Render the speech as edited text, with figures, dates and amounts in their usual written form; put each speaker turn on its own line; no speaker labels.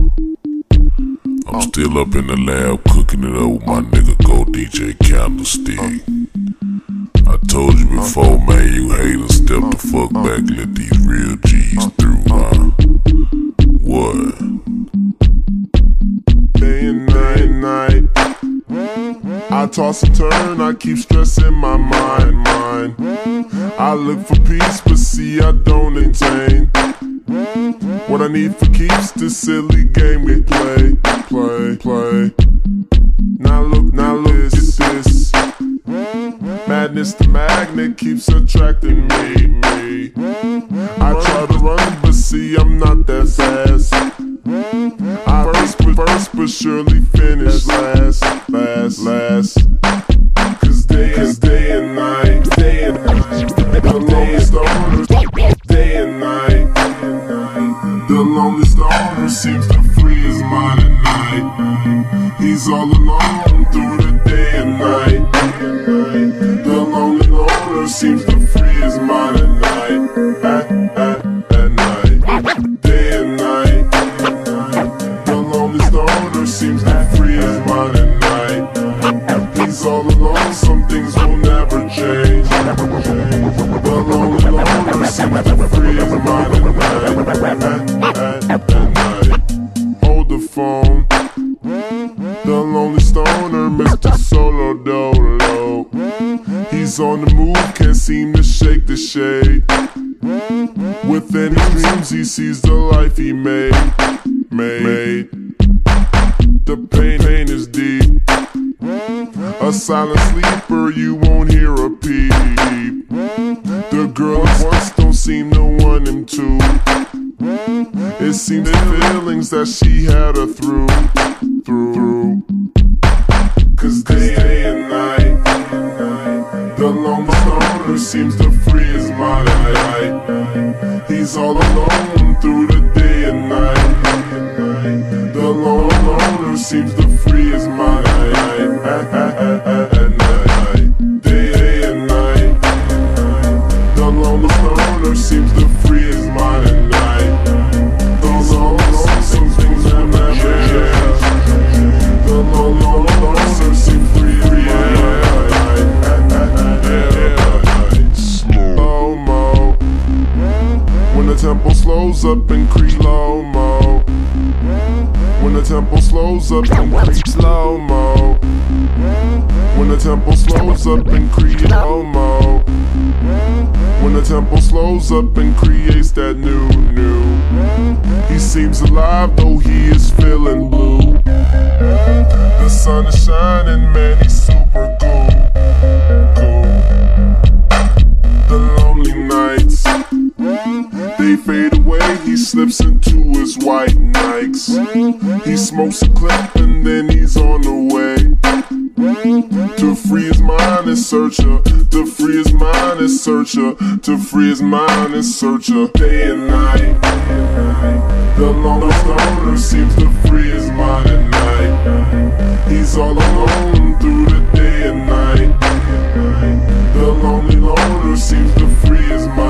I'm still up in the lab cooking it up with my nigga Go DJ Candlestick. I told you before, man, you haters, step the fuck back, let these real G's through, man. What?
Day and night, I toss and turn, I keep stressing my mind. I look for peace, but see I don't attain what I need for keeps this silly game we play. Now look at this. Madness, the magnet keeps attracting me. I try to run, but see I'm not that fast. I first, but surely finish last. Cause day and night, the longest owner, day and night. The longest owner seems to free his mind at night. He's all alone through the day and night. The lonely owner seems to free his mind at night. At night, day and night. The longest owner seems to free his mind at night. He's all alone, some things will never change. The lonely owner seems to free his mind at night. At night. Hold the phone. The lonely stoner, Mr. Solo Dolo. He's on the move, can't seem to shake the shade. Within his dreams, he sees the life he made. The pain is deep. A silent sleeper, you won't hear a peep. The girl at once don't seem to want him to. It seems the feelings that she had her through. Cause day and night, the longest owner seems to free his mind at night. He's all alone through the day and night. The lone owner seems to free his mind at night. Day and night, the longest owner seems to free his mind at night. Those all alone, some things will never change. The lone owner seems free his mind at night. Slow-mo, when the tempo slows up and creeps slow-mo. When the tempo slows up and creeps slow-mo. When the tempo slows up and creeps slow-mo. When the tempo slows up and creates that new. He seems alive though he is feeling blue. The sun is shining, man, he's super cool. The lonely nights, they fade away, he slips into his white Nikes. He smokes a clip and then he's on the way. To free his mind and searcher, to free his mind and searcher, to free his mind and searcher. Day and night, the longest owner seems to free his mind at night. He's all alone through the day and night. The lonely loner seems to free his mind.